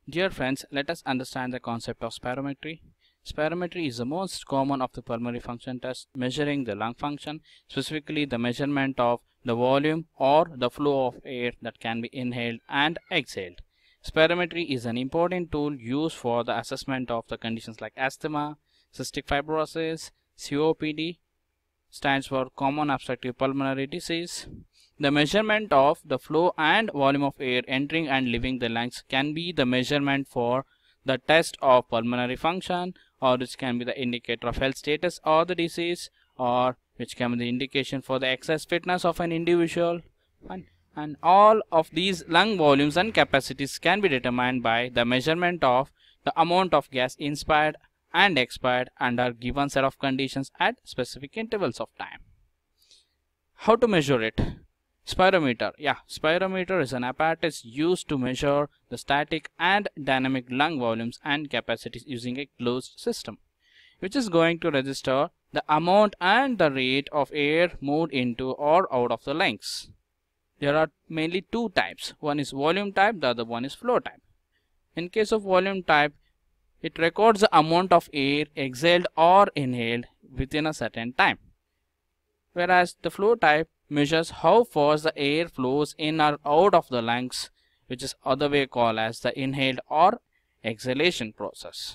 Dear friends, let us understand the concept of spirometry. Spirometry is the most common of the pulmonary function tests measuring the lung function, specifically the measurement of the volume or the flow of air that can be inhaled and exhaled. Spirometry is an important tool used for the assessment of the conditions like asthma, cystic fibrosis, COPD, stands for common obstructive pulmonary disease. The measurement of the flow and volume of air entering and leaving the lungs can be the measurement for the test of pulmonary function, or which can be the indicator of health status or the disease, or which can be the indication for the exercise fitness of an individual. And all of these lung volumes and capacities can be determined by the measurement of the amount of gas inspired and expired under given set of conditions at specific intervals of time. How to measure it? Spirometer. Spirometer is an apparatus used to measure the static and dynamic lung volumes and capacities using a closed system, which is going to register the amount and the rate of air moved into or out of the lungs. There are mainly two types. One is volume type, the other one is flow type. In case of volume type, it records the amount of air exhaled or inhaled within a certain time, whereas the flow type measures how fast the air flows in or out of the lungs, which is other way called as the inhaled or exhalation process.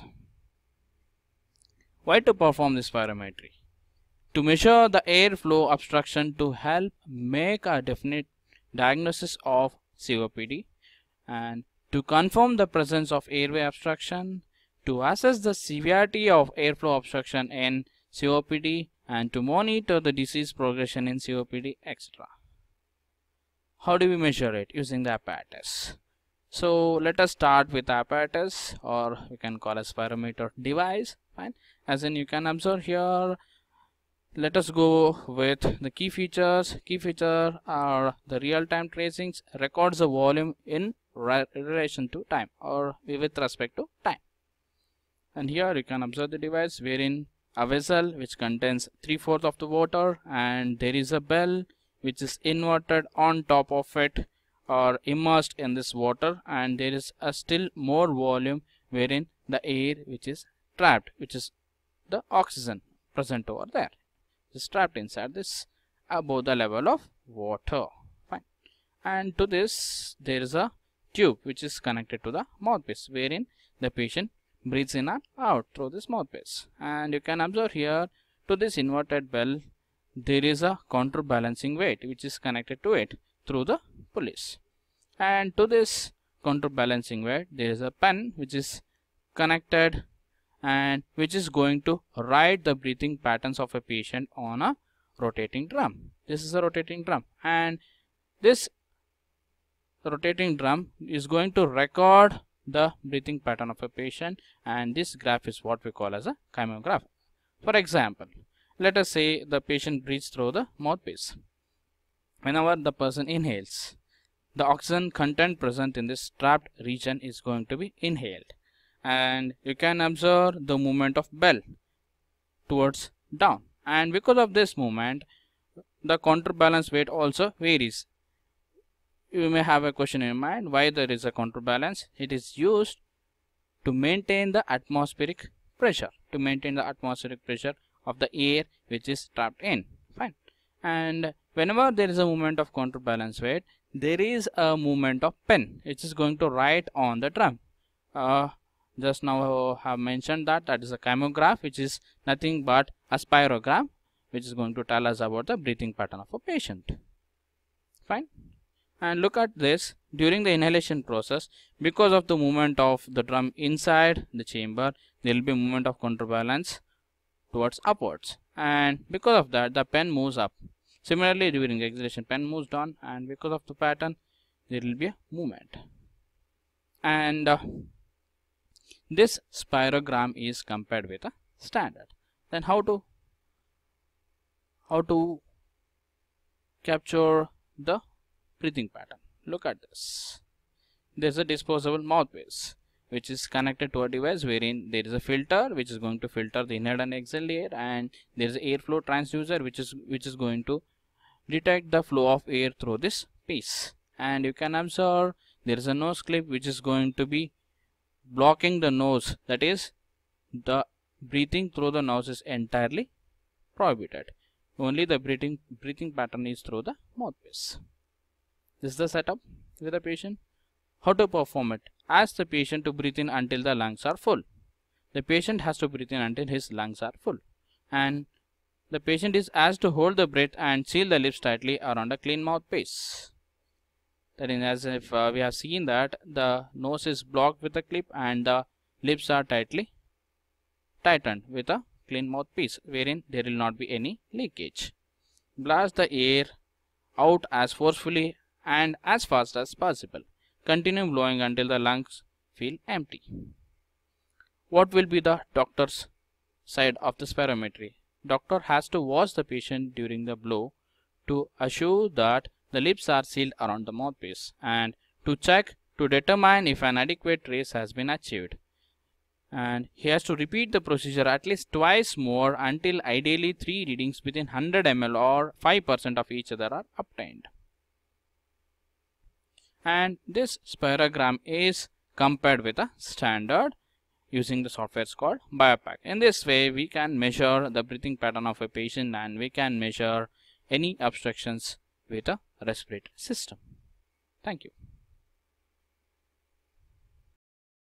Why to perform this spirometry? To measure the airflow obstruction to help make a definite diagnosis of COPD, and to confirm the presence of airway obstruction, to assess the severity of airflow obstruction in COPD, and to monitor the disease progression in COPD, etc. How do we measure it? Using the apparatus. So let us start with the apparatus, or we can call a spirometer device. Fine. As in, you can observe here. Let us go with the key features. Key feature are the real-time tracings, records the volume in relation to time or with respect to time. And here you can observe the device wherein a vessel which contains 3/4 of the water, and there is a bell which is inverted on top of it or immersed in this water, and there is a still more volume wherein the air which is trapped, which is the oxygen present over there, is trapped inside this above the level of water. Fine. And to this there is a tube which is connected to the mouthpiece, wherein the patient breathes in and out through this mouthpiece. And you can observe here, to this inverted bell there is a counterbalancing weight which is connected to it through the pulleys, and to this counterbalancing weight there is a pen which is connected and which is going to write the breathing patterns of a patient on a rotating drum. This is a rotating drum, and this rotating drum is going to record the breathing pattern of a patient, and this graph is what we call as a kymograph. For example, let us say the patient breathes through the mouthpiece. Whenever the person inhales, the oxygen content present in this trapped region is going to be inhaled, and you can observe the movement of bell towards down, and because of this movement the counterbalance weight also varies. You may have a question in your mind, why there is a counterbalance? It is used to maintain the atmospheric pressure, of the air which is trapped in. Fine. And whenever there is a movement of counterbalance weight, there is a movement of pen which is going to write on the drum. Just now I have mentioned that is a kymograph, which is nothing but a spirogram, which is going to tell us about the breathing pattern of a patient. Fine. And look at this, during the inhalation process, because of the movement of the drum inside the chamber, there will be movement of counterbalance towards upwards, and because of that the pen moves up. Similarly, during the exhalation, pen moves down, and because of the pattern there will be a movement. And this spirogram is compared with a standard. Then how to capture the breathing pattern? Look at this. There is a disposable mouthpiece which is connected to a device wherein there is a filter which is going to filter the inhaled and exhaled air, and there is an airflow transducer which is going to detect the flow of air through this piece. And you can observe there is a nose clip which is going to be blocking the nose, that is, the breathing through the nose is entirely prohibited. Only the breathing pattern is through the mouthpiece. This is the setup with the patient. How to perform it? Ask the patient to breathe in until the lungs are full. The patient has to breathe in until his lungs are full. And the patient is asked to hold the breath and seal the lips tightly around a clean mouthpiece. That is as if we have seen that the nose is blocked with a clip and the lips are tightly tightened with a clean mouthpiece, wherein there will not be any leakage. Blast the air out as forcefully and as fast as possible. Continue blowing until the lungs feel empty. What will be the doctor's side of the spirometry? Doctor has to watch the patient during the blow to assure that the lips are sealed around the mouthpiece and to check to determine if an adequate trace has been achieved. And he has to repeat the procedure at least twice more until ideally 3 readings within 100 ml or 5% of each other are obtained. And this spirogram is compared with a standard using the software called BioPack. In this way, we can measure the breathing pattern of a patient and we can measure any obstructions with a respiratory system. Thank you.